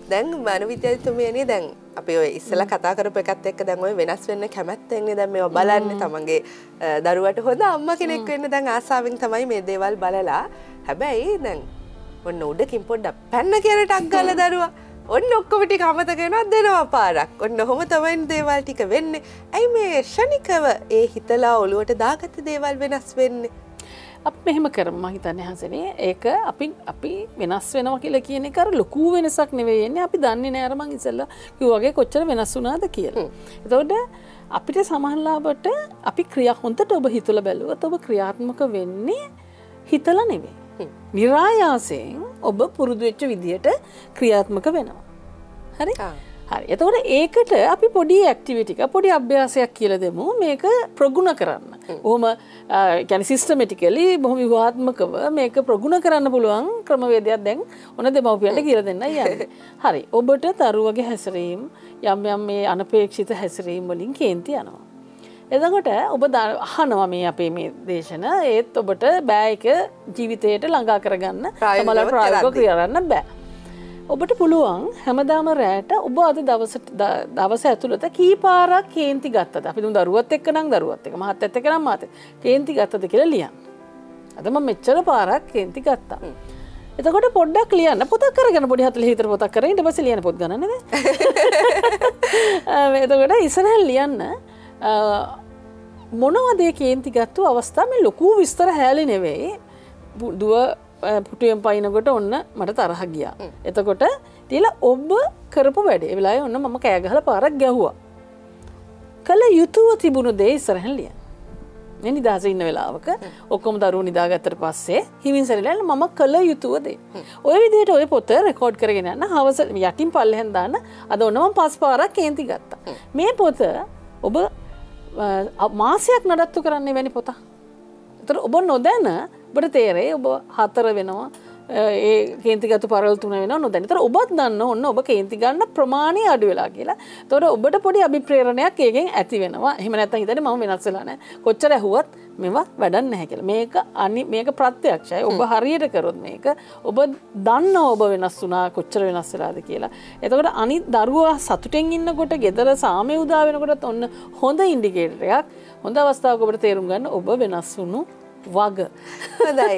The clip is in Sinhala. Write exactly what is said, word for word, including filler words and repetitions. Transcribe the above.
දැන් මනෝවිද්‍යාඥතුමියනේ දැන් අපි ඔය ඉස්සලා කතා කරපු එකත් එක්ක දැන් ඔය වෙනස් වෙන්න කැමැත්තෙන්නේ දැන් මේවා බලන්නේ තමන්ගේ දරුවට හොඳ අම්මා කෙනෙක් වෙන්න දැන් ආසාවෙන් තමයි මේ දේවල් බලලා හැබැයි දැන් ඔන්න උඩකින් පොඩ්ඩක් පැන්න කියලා ටක් ගාලා දරුවා ඔන්න ඔක්කොම ටික අමතක වෙනවා දෙනවා පාරක්. ඔන්න ඔහොම තමයි දේවල් ටික වෙන්නේ. ඇයි මේ ශනිකව ඒ හිතලා ඔලුවට දාගත්ත දේවල් වෙනස් වෙන්නේ? අපි මෙහෙම කරමු මම හිතන්නේ හසනේ. ඒක අපි අපි වෙනස් වෙනවා කියලා කියන එක අර ලොකු වෙනසක් නෙවෙයි එන්නේ. අපි දන්නේ නෑ අර මං ඉස්සෙල්ලා කිව්වා වගේ කොච්චර වෙනස් වුණාද කියලා. එතකොට අපිට සමහරවිට අපි ක්‍රියා හොඳට ඔබ හිතලා බැලුවොත් ඔබ ක්‍රියාත්මක වෙන්නේ හිතලා නෙවෙයි. නිරායාසයෙන් ඔබ පුරුදු වෙච්ච විදියට ක්‍රියාත්මක වෙනවා. හරි? හරි. එතකොට ඒකට අපි පොඩි ඇක්ටිවිටි එක පොඩි අභ්‍යාසයක් කියලා දෙමු මේක ප්‍රගුණ කරන්න. බොහොම يعني සිස්ටමැටිකලි බොහොම විවාදාත්මකව මේක ප්‍රගුණ කරන්න පුළුවන් ක්‍රමවේදයක් දැන් ඔන්න දෙමව්පියන්ට කියලා දෙන්නයි යන්නේ. හරි. ඔබට දරුවගේ හැසිරීම යම් යම් මේ අනපේක්ෂිත හැසිරීම වලින් කේන්ති යනවා. එතකොට ඔබ අහනවා මේ අපේ මේ දේශන ඒත් ඔබට බෑ එක ජීවිතයට ළඟා කරගන්න තමල ප්‍රායෝගිකව කරන්න බෑ. ඔබට පුළුවන් හැමදාම රැට ඔබ අද දවස දවස ඇතුළත කී පාරක් කේන්ති ගත්තද? අපි දුන් දරුවත් එක්ක නම් දරුවත් එක්ක මහත්තයත් එක්ක නම් මහත්තයත් කේන්ති ගත්තද කියලා ලියන්න. අද මම මෙච්චර පාරක් කේන්ති ගත්තා. එතකොට පොඩ්ඩක් ලියන්න පොතක් කරගෙන පොඩි හතලිස් විතර පොතක් කරගෙන ඊට පස්සේ ලියන්න පොත් ගණන් නේද? එතකොට ඉස්සරහින් ලියන්න මොනවද ඒ කේන්ති ගත්තු අවස්ථා මේ ලොකු විස්තර හැලේ නෙවෙයි දුව පුටුවෙන් පයින්නකොට ඔන්න මට තරහ ගියා. එතකොට තියලා ඔබ කරපු වැඩේ ඒ වෙලාවේ ඔන්න මම කෑ ගහලා පාරක් ගැහුවා. කල යුතුව තිබුණු දේ ඉස්සරහින් ලියන්න. මේ නිදාසේ ඉන්න වෙලාවක ඔක්කොම දරුවෝ නිදාගත්තට පස්සේ හිමින් සැරිලා මම කල යුතුව දේ. ඔය විදිහට ඔය පොත රෙකෝඩ් කරගෙන යන්න හවස යටින් පල්ලෙහෙන් දාන්න අද ඔන්න මම පස් පාරක් කේන්ති ගත්තා. මේ පොත ඔබ මාසයක් නඩත්තු කරන්නේ වැනි පොත. ඒතර ඔබ නොදැන ඔබට තේරෙයි ඔබ හතර වෙනවා ඒ කේන්ති ගත්තු පරවල් තුන වෙනවා නොදැන. ඒතර ඔබත් දන්න ඕන්න ඔබ කේන්ති ගන්න ප්‍රමාණය අඩු වෙලා කියලා. ඒතර ඔබට පොඩි අභිප්‍රේරණයක් ඒකෙන් ඇති වෙනවා. එහෙම නැත්නම් හිතන්නේ මම වෙනස් වෙලා නැහැ. කොච්චර ඇහුවත් මේවා වැඩක් නැහැ කියලා. මේක අනි මේක ප්‍රත්‍යක්ෂයි. ඔබ හරියට කරොත් මේක ඔබ දන්නවා ඔබ වෙනස් වුණා කොච්චර වෙනස් වෙලාද කියලා. එතකොට අනිත් දරුවා සතුටෙන් ඉන්නකොට ගෙදර සාමය උදා වෙනකොටත් ඔන්න හොඳ ඉන්ඩිකේටරයක් හොඳ අවස්ථාවක ඔබට තේරුම් ගන්න ඔබ වෙනස් වුණු වග. හොඳයි.